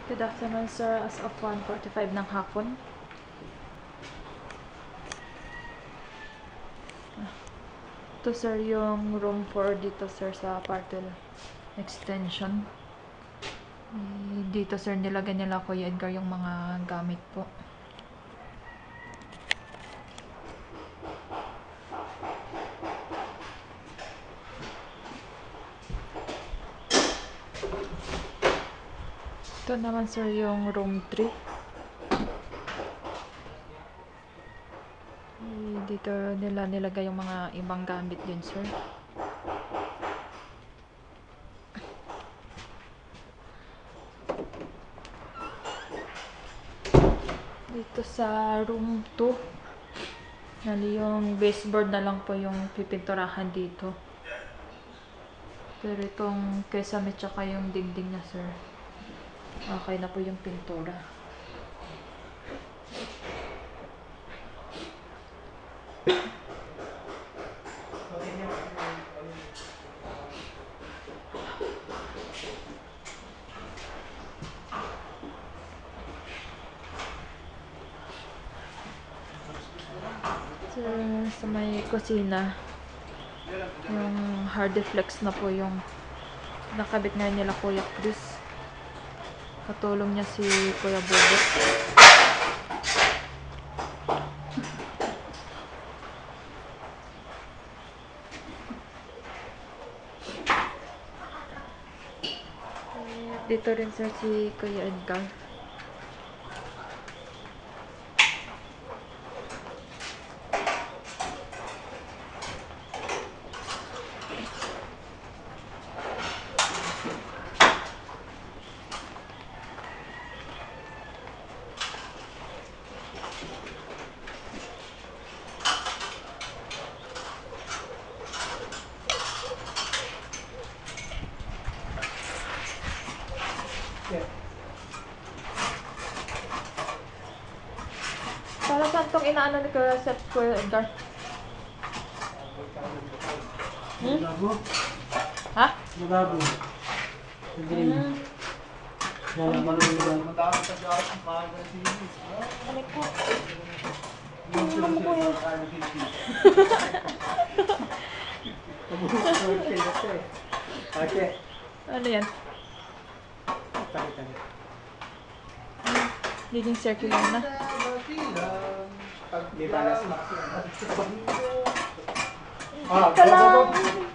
Good afternoon, sir. As of 1:45 ng hapon. Ito, sir, yung room 4 dito, sir, sa Partel Extension. Dito, sir, nilagay nila Kuya Edgar yung mga gamit po. Ito naman, sir, yung room 3. Dito nila nilagay yung mga ibang gamit din, sir. Dito sa room 2, yung baseboard na lang po yung pipinturahan dito. Pero itong kesame tsaka yung dingding na, sir, okay na po yung pintura. Sa may kusina, yung hard deflex na po yung nakabit ngayon nila Kuya Chris. Katulong niya si Kuya Bobo. Dito rin, sir, si Kuya Edgar. Para saan tong inaano ni Kuya Seth, Kuya Edgar? Ha? Magabo. Green. Lalaman mo lang. Ano po? Ano mo, Kuya? Ano yan? Leading circular na. Ito lang.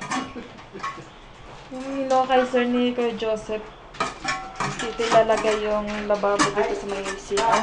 Yung hinokay, sir, ni Kuya Joseph. Dito ilalagay yung lababo dito sa may CR.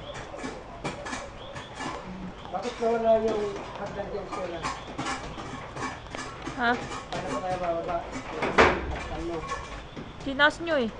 Bakit nawala yung hagdan dyan sila? Ha? Paano ko kaya bababa? At ano? Tinaas nyo eh.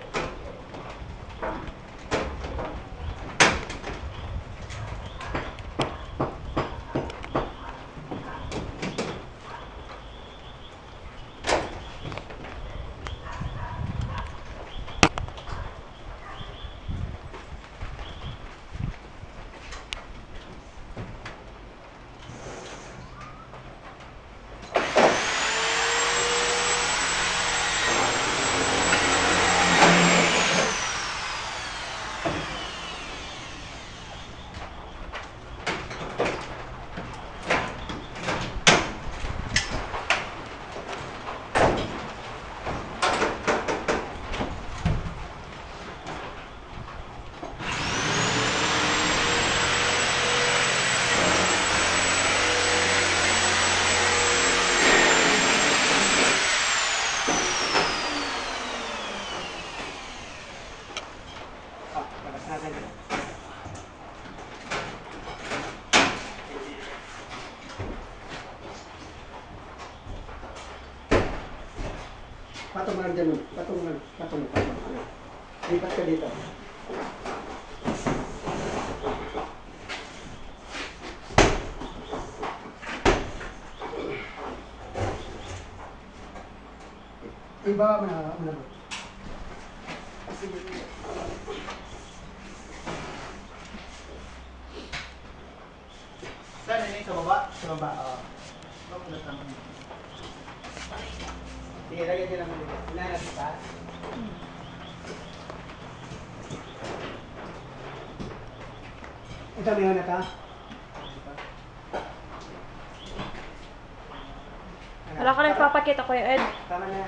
Paras natin. Patong lang dyan. Patong lang. Patong. Lipat ka dito. Iba mo na. Sige. Saan yun? Sa baba? Sa baba, oo. Sige, lagyan din naman dito. Inahanap sa taas. Ito, may hanap ha? Wala ka lang papakita, Kuya Ed. Tama na yan.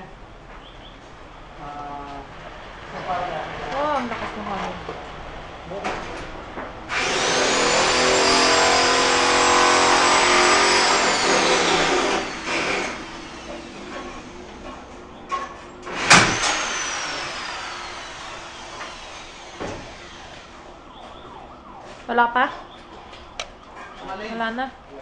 Sa para na. Oh, ang lakas ng hangin. Wala pa? Malay. Wala na.